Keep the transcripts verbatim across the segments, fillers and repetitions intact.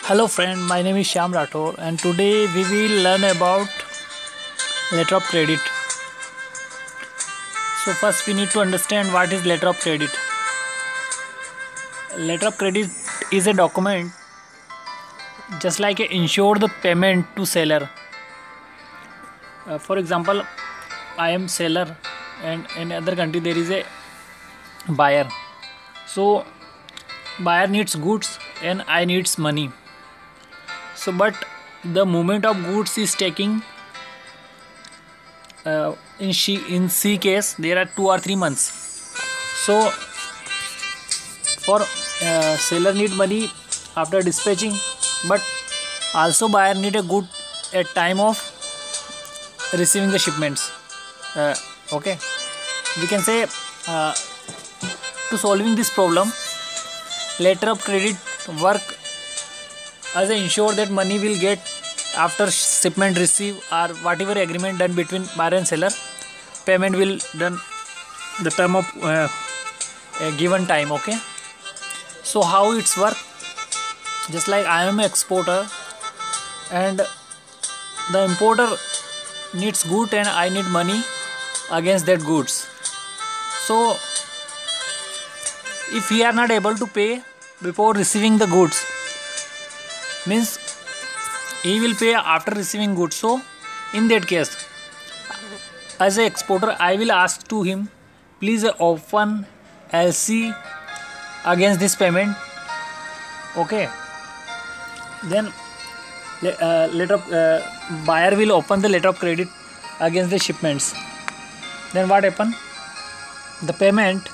Hello friend, my name is Shyam Rathore and today we will learn about letter of credit. So first we need to understand what is letter of credit. Letter of credit is a document just like a ensure the payment to seller. Uh, for example, I am seller and in other country there is a buyer. So buyer needs goods and I needs money. So but the movement of goods is taking uh, in she in C case there are two or three months. So for uh, seller need money after dispatching, but also buyer need a good at time of receiving the shipments. Uh, okay, we can say uh, to solving this problem, letter of credit work as a ensure that money will get after shipment receive or whatever agreement done between buyer and seller, payment will done the term of uh, a given time. Okay, so how it's work? Just like I am an exporter and the importer needs good and I need money against that goods. So if we are not able to pay before receiving the goods, means he will pay after receiving goods. So in that case, as a exporter, I will ask to him, please open L C against this payment. Okay, then uh, letter of, uh, buyer will open the letter of credit against the shipments. Then what happen? The payment,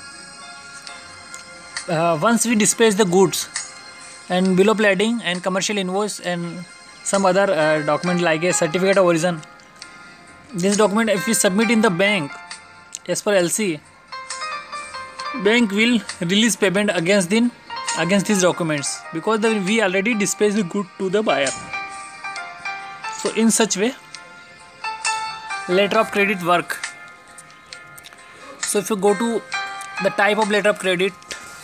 uh, once we dispatch the goods and bill of lading and commercial invoice and some other uh, document like a certificate of origin, this document if we submit in the bank as per L C, bank will release payment against the against these documents because the, we already dispatched the good to the buyer. So in such way letter of credit work. So if you go to the type of letter of credit,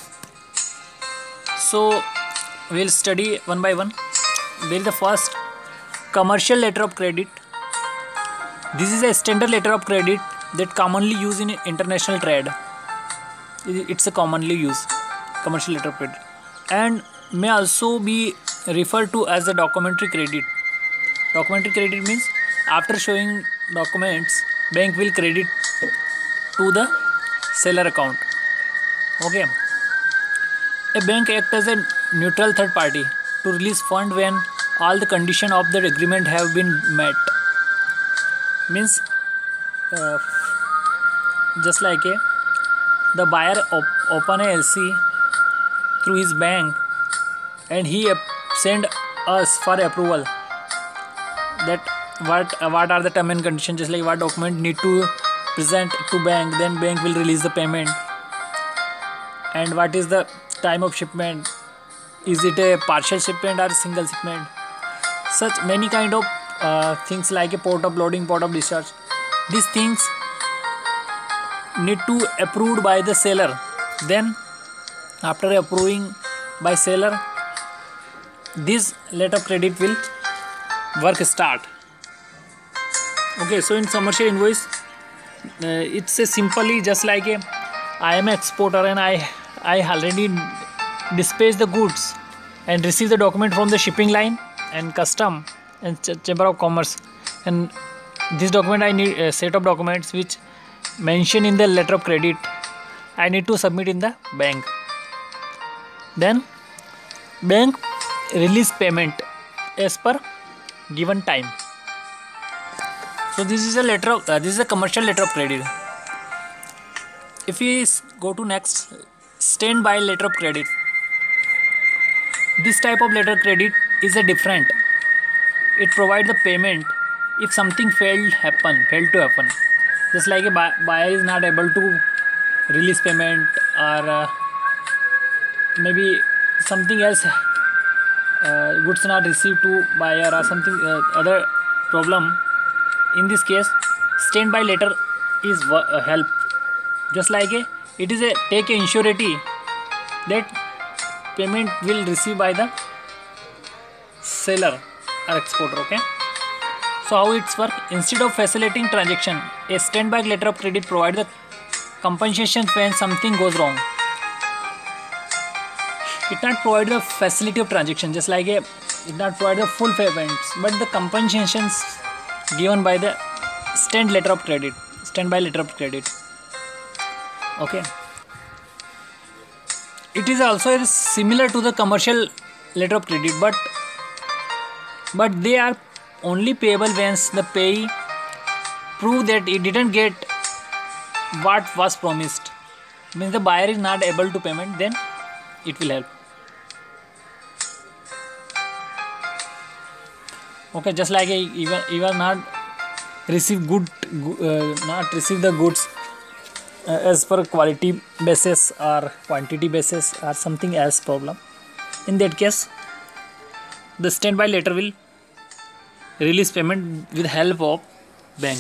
so we'll study one by one. There is the first commercial letter of credit. This is a standard letter of credit that commonly used in international trade. It's a commonly used commercial letter of credit and may also be referred to as a documentary credit. Documentary credit means after showing documents, bank will credit to the seller account. Okay. A bank acts as a neutral third party to release fund when all the conditions of the agreement have been met. Means uh, just like a the buyer op open a L C through his bank and he send us for approval that what uh, what are the term and conditions, just like what document need to present to bank, then bank will release the payment and what is the time of shipment, is it a partial shipment or single shipment, such many kind of uh, things like a port of loading, port of discharge. These things need to approved by the seller. Then after approving by seller, this letter of credit will work start. Okay, so in commercial invoice, uh, it's a simply just like a I am an exporter and I I already dispatch the goods and receive the document from the shipping line and custom and ch chamber of commerce, and this document I need a set of documents which mention in the letter of credit I need to submit in the bank. Then bank release payment as per given time. So this is a letter of uh, this is a commercial letter of credit. If we go to next, standby letter of credit. This type of letter of credit is a different. It provides the payment if something failed happen, failed to happen. Just like a buyer is not able to release payment or uh, maybe something else, uh, goods not received to buyer or something uh, other problem. In this case, standby letter is uh, help. Just like a it is a take a insurety that payment will receive by the seller or exporter. Okay, so how it's work? Instead of facilitating transaction, a standby letter of credit provides the compensation when something goes wrong. It not provide the facility of transaction, just like a it not provide the full payments, but the compensations given by the stand letter of credit, standby letter of credit. Okay, it is also similar to the commercial letter of credit, but but they are only payable once the payee prove that it didn't get what was promised. Means the buyer is not able to payment, then it will help. Okay, just like a, even even not receive good uh, not receive the goods uh, as per quality basis or quantity basis or something else problem. In that case, the standby letter will release payment with help of bank.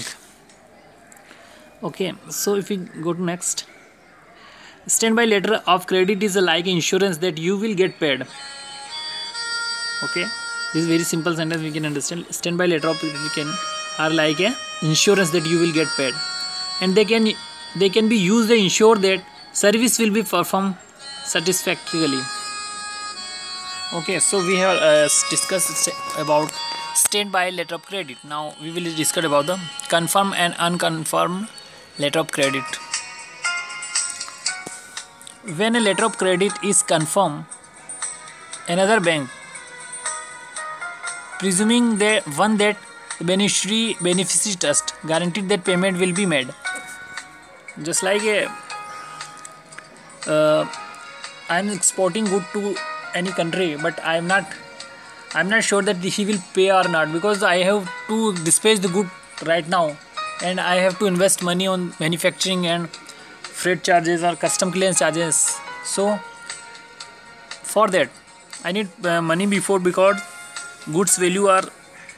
Okay, so if we go to next, standby letter of credit is like insurance that you will get paid. Okay, this is very simple sentence we can understand. Standby letter of credit can are like a insurance that you will get paid, and they can they can be used to ensure that service will be performed satisfactorily. Okay, so we have uh, discussed about standby letter of credit. Now we will discuss about the confirmed and unconfirmed letter of credit. When a letter of credit is confirmed, another bank, presuming the one that the beneficiary beneficiary trust, guaranteed that payment will be made. Just like a uh, I am exporting good to any country, but I am not I am not sure that he will pay or not, because I have to dispatch the good right now, and I have to invest money on manufacturing and freight charges or custom clearance charges. So for that I need uh, money before, because goods value are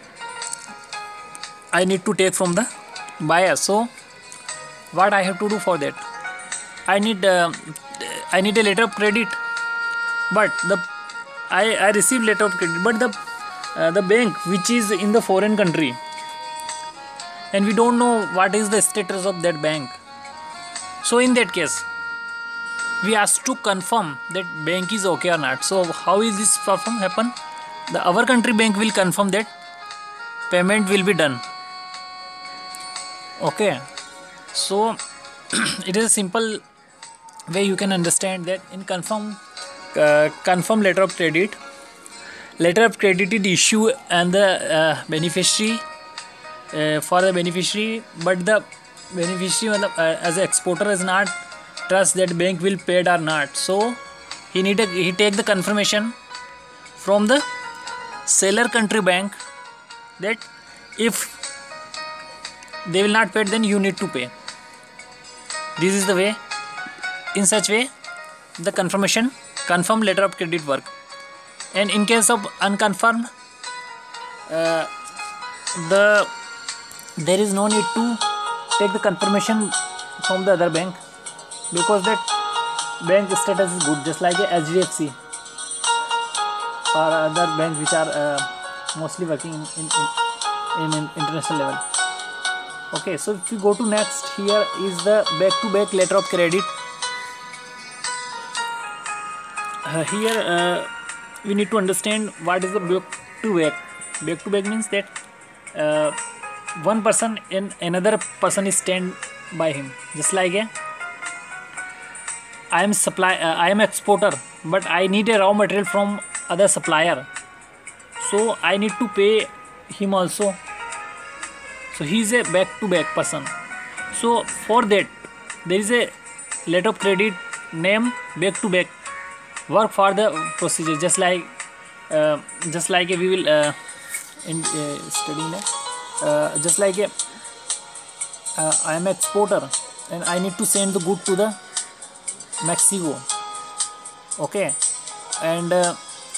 I need to take from the buyer. So what I have to do for that? I need uh, I need a letter of credit, but the I, I received letter of credit, but the uh, the bank which is in the foreign country, and we don't know what is the status of that bank. So in that case, we ask to confirm that bank is okay or not. So how is this perform happen? The our country bank will confirm that payment will be done. Okay, so it is a simple way you can understand that in confirm uh, confirm letter of credit, letter of credit is issued and the uh, beneficiary uh, for the beneficiary, but the beneficiary uh, as an exporter is not trust that bank will pay or not. So he need a, he take the confirmation from the seller country bank that if they will not pay, then you need to pay. This is the way. In such way, the confirmation confirm letter of credit work. And in case of unconfirmed, uh, the there is no need to take the confirmation from the other bank, because that bank status is good, just like a H D F C or other banks which are uh, mostly working in, in, in, in international level. Okay, so if you go to next, here is the back to back letter of credit. Uh, here uh, we need to understand what is the back to back. Back to back means that uh, one person and another person is stand by him. Just like a I am supply uh, I am exporter, but I need a raw material from other supplier, so I need to pay him also. So he is a back to back person. So for that there is a letter of credit name back to back work for the procedure. Just like uh, just like a, we will uh, in uh, studying that uh, just like a uh, I am exporter and I need to send the good to the Mexico. Okay, and uh,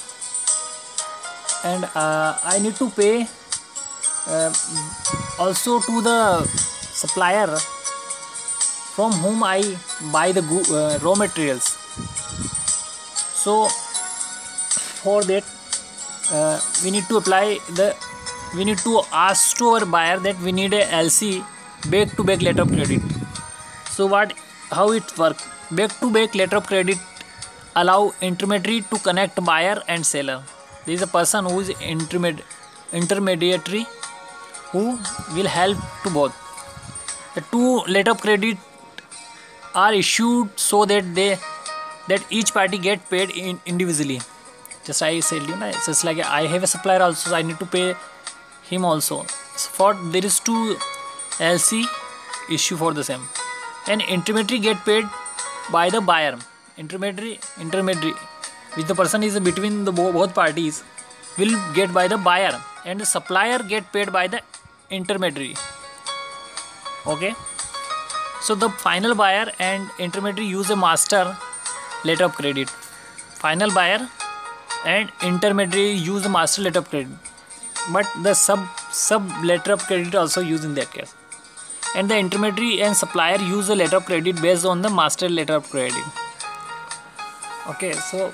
and uh, I need to pay uh, also to the supplier from whom I buy the uh, raw materials. So for that uh, we need to apply the we need to ask to our buyer that we need a L C, back to back letter of credit. So what how it work? Back to back letter of credit allow intermediary to connect buyer and seller. There is a person who is intermed intermediary who will help to both. The two letter of credit are issued so that they that each party get paid in individually. Just I said, you know, it's just like I have a supplier also, so I need to pay him also. So for there is two L C issue for the same, and intermediary get paid by the buyer. Intermediary intermediary which the person is between the both parties will get by the buyer, and the supplier get paid by the intermediary. Okay, so the final buyer and intermediary use a master letter of credit. Final buyer and intermediary use the master letter of credit, but the sub sub letter of credit also used in that case, and the intermediary and supplier use the letter of credit based on the master letter of credit. Okay, so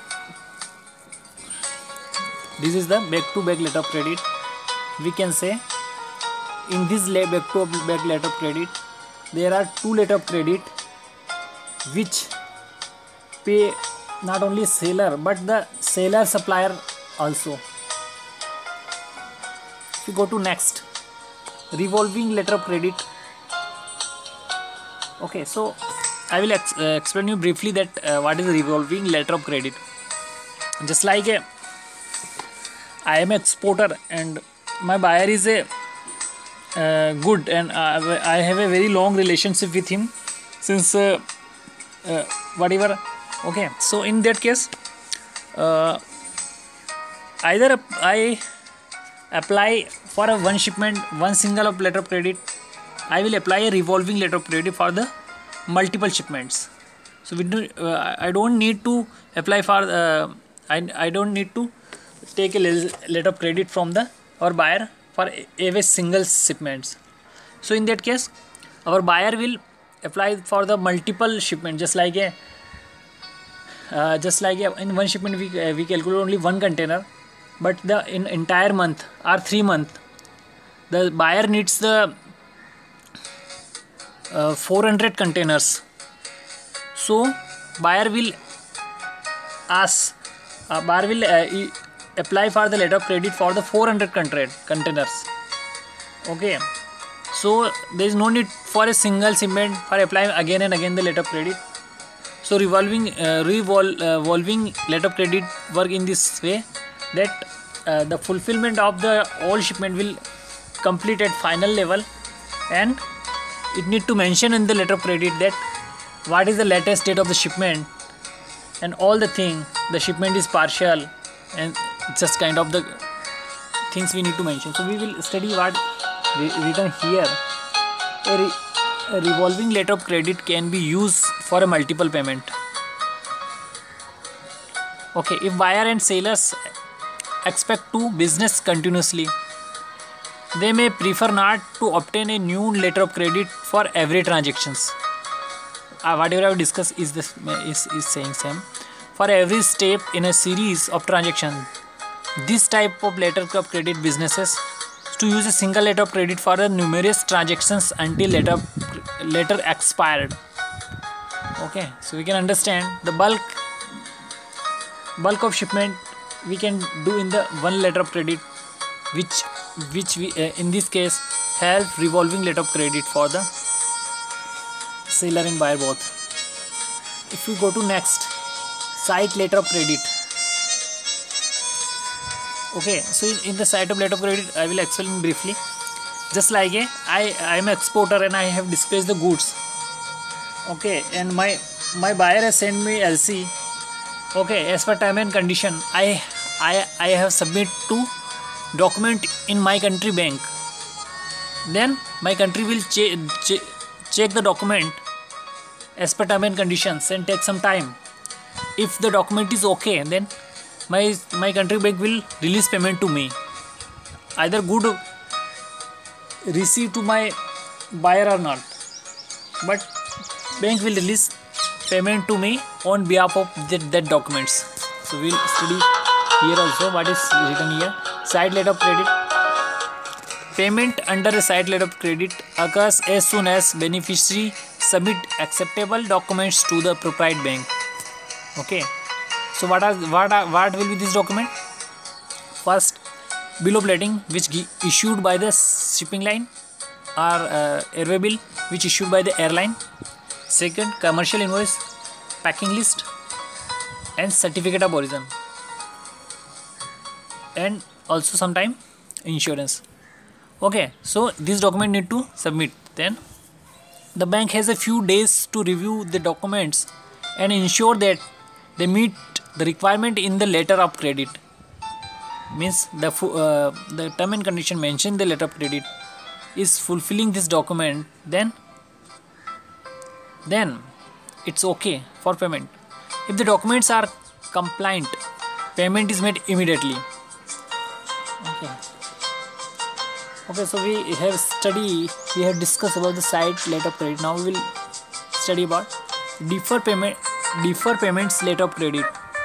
this is the back to back letter of credit. We can say in this back to back letter of credit there are two letter of credit which pay not only seller but the seller supplier also. If we go to next, revolving letter of credit. Okay, so I will ex uh, explain you briefly that uh, what is a revolving letter of credit. Just like a, I am an exporter and my buyer is a uh, good, and uh, I have a very long relationship with him since uh, uh, whatever. Okay, so in that case, uh, either I apply for a one shipment, one single of letter of credit, I will apply a revolving letter of credit for the multiple shipments. So we do, uh, I don't need to apply for uh, I, I don't need to take a letter of credit from the our buyer for every single shipments. So in that case, our buyer will apply for the multiple shipment, just like a uh, just like a, in one shipment we uh, we calculate only one container, but the in entire month or three month the buyer needs the uh, four hundred containers. So buyer will ask uh, buyer will uh, e apply for the letter of credit for the four hundred containers. Okay, so there is no need for a single shipment for applying again and again the letter of credit. So revolving uh, revol uh, revolving letter of credit work in this way that uh, the fulfillment of the all shipment will complete at final level, and it need to mention in the letter of credit that what is the latest date of the shipment and all the thing, the shipment is partial, and just kind of the things we need to mention. So we will study what written here. A, re a revolving letter of credit can be used for a multiple payment. Okay, if buyer and sellers expect to business continuously, they may prefer not to obtain a new letter of credit for every transactions. Uh, whatever I have discussed is this is, is saying same. For every step in a series of transactions, this type of letter of credit businesses to use a single letter of credit for the numerous transactions until letter letter expired. Okay, so we can understand the bulk bulk of shipment we can do in the one letter of credit, which which we uh, in this case have revolving letter of credit for the seller and buyer both. If we go to next, site letter of credit. Okay, so in, in the site of letter of credit I will explain briefly. Just like a, I I am an exporter and I have dispatched the goods. Okay, and my my buyer has sent me L C. Okay, as per time and condition, I I I have submit to document in my country bank. Then my country will che che check the document as per time and conditions and take some time. If the document is okay, then my my country bank will release payment to me. Either good receive to my buyer or not, but bank will release payment to me on behalf of that, that documents. So we'll study here also what is written here. Side letter of credit. Payment under a side letter of credit occurs as soon as beneficiary submit acceptable documents to the appropriate bank. Okay, so what are what are what will be this document? First, bill of lading, which issued by the shipping line, or uh, airway bill, which issued by the airline. Second, commercial invoice, packing list, and certificate of origin, and also sometime insurance. Okay, so this document need to submit. Then the bank has a few days to review the documents and ensure that they meet the requirement in the letter of credit. Means the uh, the term and condition mentioned in the letter of credit is fulfilling this document, then then it's okay for payment. If the documents are compliant, payment is made immediately. Okay. Okay, so we have study, we have discussed about the side letter of credit. Now we will study about defer payment, defer payments letter of credit.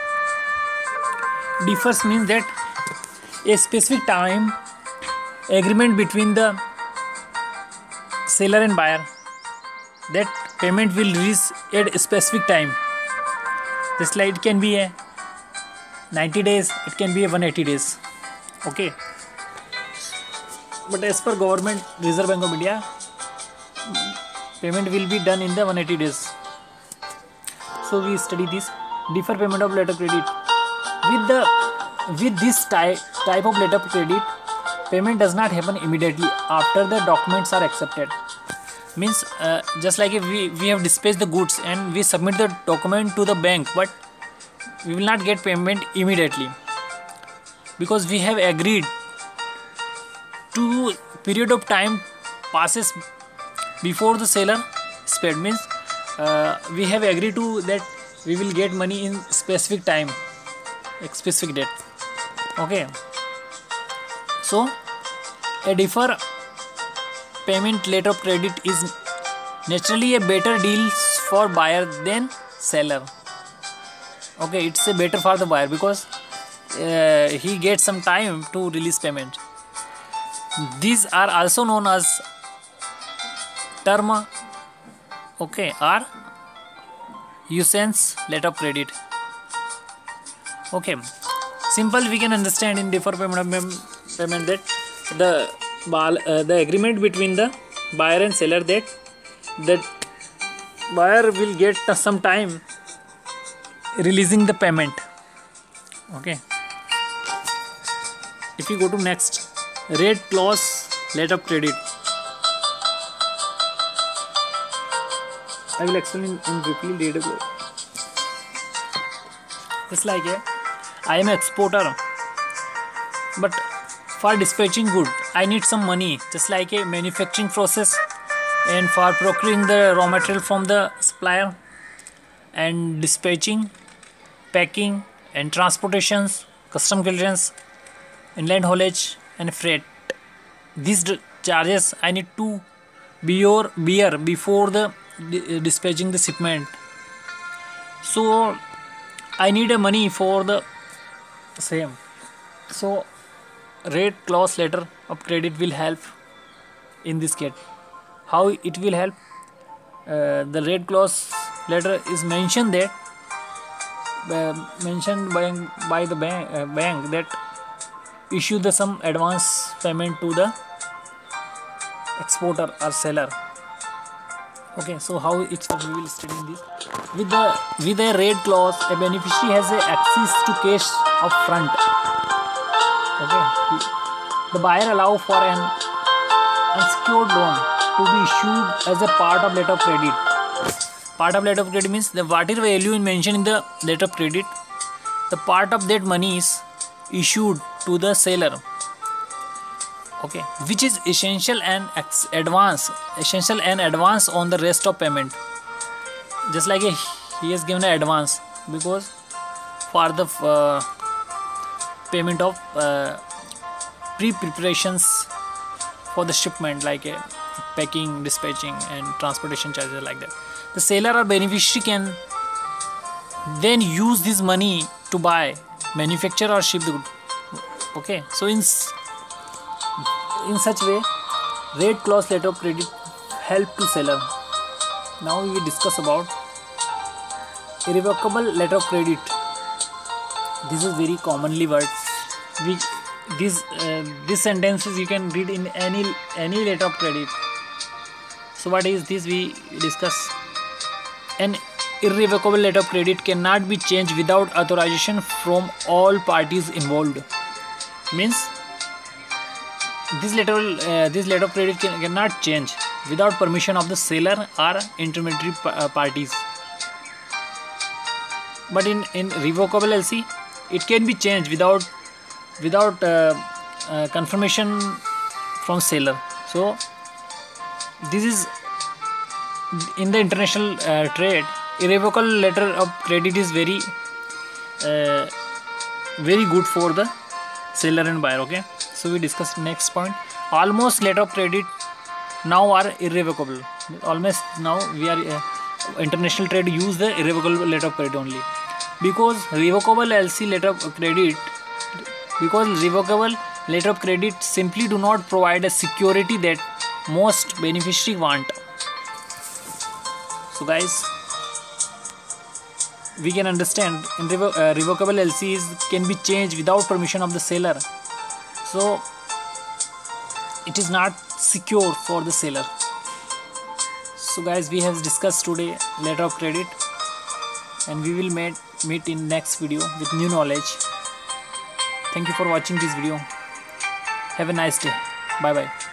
Defers means that a specific time agreement between the seller and buyer, that payment will reach at a specific time. Just like it can be a ninety days, it can be a one hundred eighty days. Okay. But as per government, Reserve Bank of India, payment will be done in the one hundred eighty days. So we study this defer payment of letter of credit. With the with this type type of letter of credit, payment does not happen immediately after the documents are accepted. Means uh, just like if we we have dispatched the goods and we submit the document to the bank, but we will not get payment immediately because we have agreed to period of time passes before the seller is paid. Means uh, we have agreed to that we will get money in specific time, specific date. Okay, so a defer payment letter of credit is naturally a better deal for buyer than seller. Okay, it's a better for the buyer because uh, he gets some time to release payment. These are also known as term, okay, or usance letter of credit. Okay, simple we can understand in defer payment of payment that the uh, the agreement between the buyer and seller, that that buyer will get some time releasing the payment. Okay, if you go to next, rate clause letter of credit. I will explain in, in briefly later. Just like a, I am an exporter, but for dispatching good I need some money, just like a manufacturing process, and for procuring the raw material from the supplier, and dispatching, packing, and transportations, custom clearance, inland haulage, and freight. These charges I need to bear, bear before the dispatching the shipment. So I need a money for the same. So rate clause letter of credit will help in this case. How it will help? Uh, the rate clause letter is mentioned that uh, mentioned by by the bank, uh, bank that issue the some advance payment to the exporter or seller. Okay, so how it's we will study this. With the with a rate clause, a beneficiary has a access to cash up front. Okay, the buyer allow for an unsecured loan to be issued as a part of letter of credit. Part of letter of credit means the whatever value is mentioned in the letter of credit, the part of that money is issued to the seller. Okay, which is essential and advance, essential and advance on the rest of payment. Just like a, he has given an advance because for the uh, payment of uh, pre-preparations for the shipment, like a packing, dispatching, and transportation charges like that. The seller or beneficiary can then use this money to buy manufacture or ship the good. Okay, so in in such way, rate clause letter of credit help to seller. Now we will discuss about irrevocable letter of credit. This is very commonly word. We this uh, this sentences you can read in any any letter of credit. So what is this? We discuss. An irrevocable letter of credit cannot be changed without authorization from all parties involved. Means this letter uh, this letter of credit can, cannot change without permission of the seller or intermediary uh, parties. But in in revocable L C, it can be changed without without uh, uh, confirmation from seller. So this is in the international uh, trade. Irrevocable letter of credit is very uh, very good for the seller and buyer. Okay, so we discuss next point. Almost letter of credit now are irrevocable. Almost now we are uh, international trade use the irrevocable letter of credit only, because revocable L C letter of credit because revocable letter of credit simply do not provide a security that most beneficiary want. So guys, we can understand in revo uh, revocable L Cs can be changed without permission of the seller. So it is not secure for the seller. So guys, we have discussed today letter of credit, and we will meet meet in next video with new knowledge. Thank you for watching this video. Have a nice day. Bye bye.